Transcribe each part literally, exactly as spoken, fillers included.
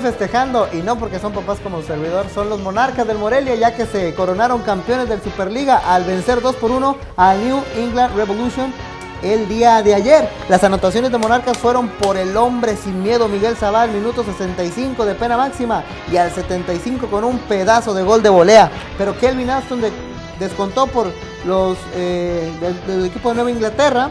Festejando, y no porque son papás como servidor, son los Monarcas del Morelia, ya que se coronaron campeones del Superliga al vencer dos por uno al New England Revolution el día de ayer. Las anotaciones de Monarcas fueron por el hombre sin miedo Miguel Zabal, minuto sesenta y cinco de pena máxima, y al setenta y cinco con un pedazo de gol de volea. Pero Kelvin Aston de, descontó por los eh, del, del equipo de Nueva Inglaterra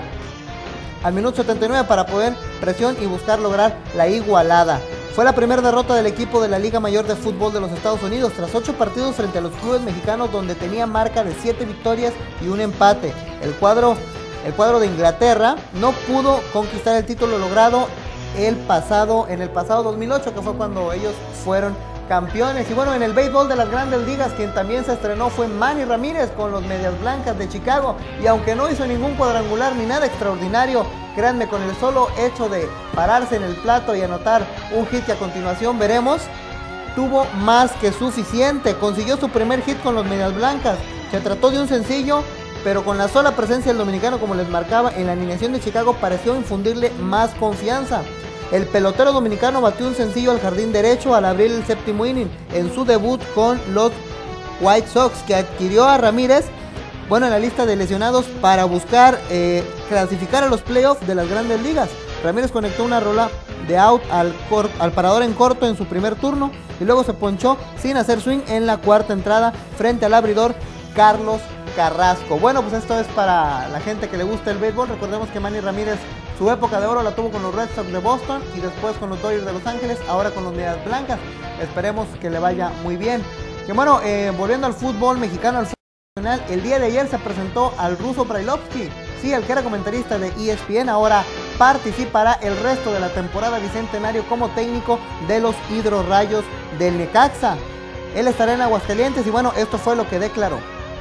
al minuto setenta y nueve para poder presión y buscar lograr la igualada. Fue la primera derrota del equipo de la Liga Mayor de Fútbol de los Estados Unidos tras ocho partidos frente a los clubes mexicanos, donde tenía marca de siete victorias y un empate. El cuadro, el cuadro de Inglaterra no pudo conquistar el título logrado el pasado, en el pasado dos mil ocho, que fue cuando ellos fueron campeones. Y bueno, en el béisbol de las Grandes Ligas, quien también se estrenó fue Manny Ramírez con los Medias Blancas de Chicago, y aunque no hizo ningún cuadrangular ni nada extraordinario, créanme, con el solo hecho de pararse en el plato y anotar un hit que a continuación veremos, tuvo más que suficiente. Consiguió su primer hit con los Medias Blancas. Se trató de un sencillo, pero con la sola presencia del dominicano, como les marcaba, en la alineación de Chicago pareció infundirle más confianza. El pelotero dominicano batió un sencillo al jardín derecho al abrir el séptimo inning en su debut con los White Sox, que adquirió a Ramírez, bueno, en la lista de lesionados para buscar eh, clasificar a los playoffs de las Grandes Ligas. Ramírez conectó una rola de out al, al parador en corto en su primer turno y luego se ponchó sin hacer swing en la cuarta entrada frente al abridor Carlos Carrasco. Bueno, pues esto es para la gente que le gusta el béisbol. Recordemos que Manny Ramírez su época de oro la tuvo con los Red Sox de Boston y después con los Dodgers de Los Ángeles, ahora con los Medias Blancas. Esperemos que le vaya muy bien. Que bueno, eh, volviendo al fútbol mexicano, al fútbol nacional, el día de ayer se presentó al ruso Brailovsky, sí, el que era comentarista de E S P N, ahora participará el resto de la temporada bicentenario como técnico de los Hidrorrayos del Necaxa. Él estará en Aguascalientes y bueno, esto fue lo que declaró.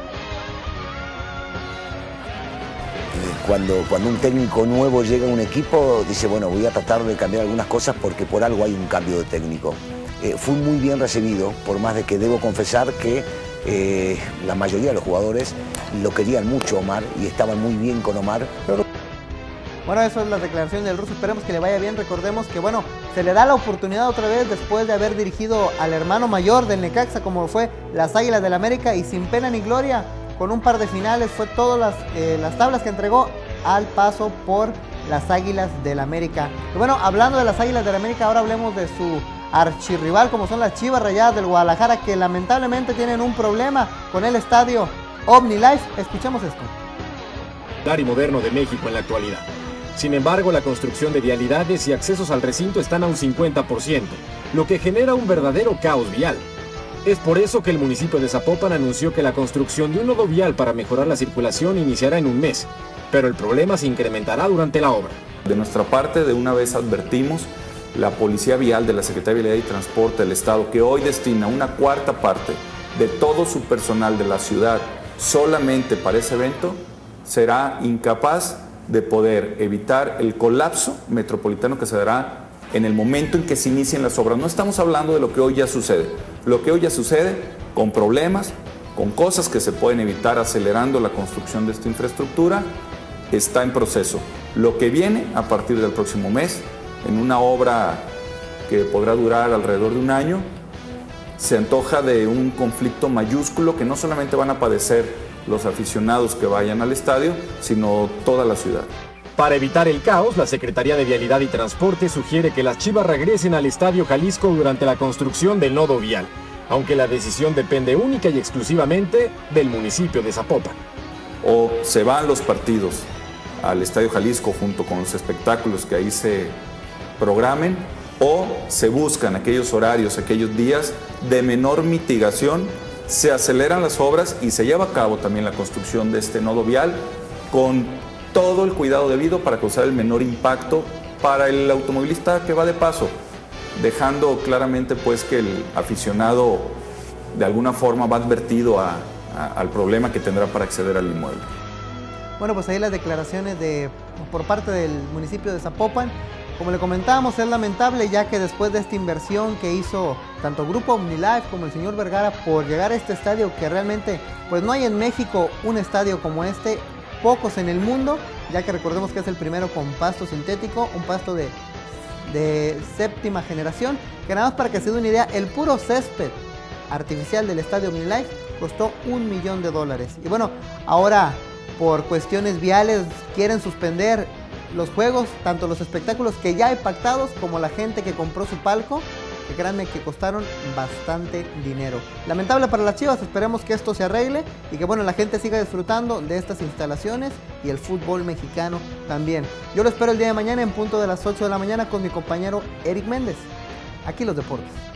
Cuando, cuando un técnico nuevo llega a un equipo, dice, bueno, voy a tratar de cambiar algunas cosas porque por algo hay un cambio de técnico. Eh, fui muy bien recibido, por más de que debo confesar que eh, la mayoría de los jugadores lo querían mucho Omar y estaban muy bien con Omar. Pero... Bueno, eso es la declaración del ruso, esperemos que le vaya bien. Recordemos que, bueno, se le da la oportunidad otra vez después de haber dirigido al hermano mayor del Necaxa, como fue las Águilas del América, y sin pena ni gloria, con un par de finales, fue todas las, eh, las tablas que entregó al paso por las Águilas del América. Y bueno, hablando de las Águilas del América, ahora hablemos de su archirrival, como son las Chivas Rayadas del Guadalajara, que lamentablemente tienen un problema con el estadio OmniLife. Escuchemos esto. Y moderno de México en la actualidad. Sin embargo, la construcción de vialidades y accesos al recinto están a un cincuenta por ciento, lo que genera un verdadero caos vial. Es por eso que el municipio de Zapopan anunció que la construcción de un nodo vial para mejorar la circulación iniciará en un mes, pero el problema se incrementará durante la obra. De nuestra parte, de una vez advertimos, la Policía Vial de la Secretaría de Vialidad y Transporte del Estado, que hoy destina una cuarta parte de todo su personal de la ciudad solamente para ese evento, será incapaz de poder evitar el colapso metropolitano que se dará en el momento en que se inicien las obras. No estamos hablando de lo que hoy ya sucede. Lo que hoy ya sucede con problemas, con cosas que se pueden evitar acelerando la construcción de esta infraestructura, está en proceso. Lo que viene a partir del próximo mes, en una obra que podrá durar alrededor de un año, se antoja de un conflicto mayúsculo que no solamente van a padecer los aficionados que vayan al estadio, sino toda la ciudad. Para evitar el caos, la Secretaría de Vialidad y Transporte sugiere que las Chivas regresen al Estadio Jalisco durante la construcción del nodo vial, aunque la decisión depende única y exclusivamente del municipio de Zapopan. O se van los partidos al Estadio Jalisco junto con los espectáculos que ahí se programen, o se buscan aquellos horarios, aquellos días de menor mitigación, se aceleran las obras y se lleva a cabo también la construcción de este nodo vial con todo el cuidado debido para causar el menor impacto para el automovilista que va de paso, dejando claramente pues que el aficionado de alguna forma va advertido a, a, al problema que tendrá para acceder al inmueble. Bueno, pues ahí las declaraciones de, por parte del municipio de Zapopan. Como le comentábamos, es lamentable, ya que después de esta inversión que hizo tanto Grupo OmniLife como el señor Vergara por llegar a este estadio, que realmente pues no hay en México un estadio como este, pocos en el mundo, ya que recordemos que es el primero con pasto sintético, un pasto de, de séptima generación, que nada más para que se dé una idea, el puro césped artificial del estadio MetLife costó un millón de dólares. Y bueno, ahora por cuestiones viales quieren suspender los juegos, tanto los espectáculos que ya hay pactados como la gente que compró su palco, que créanme que costaron bastante dinero. Lamentable para las Chivas, esperemos que esto se arregle y que bueno, la gente siga disfrutando de estas instalaciones y el fútbol mexicano también. Yo lo espero el día de mañana en punto de las ocho de la mañana con mi compañero Eric Méndez. Aquí los deportes.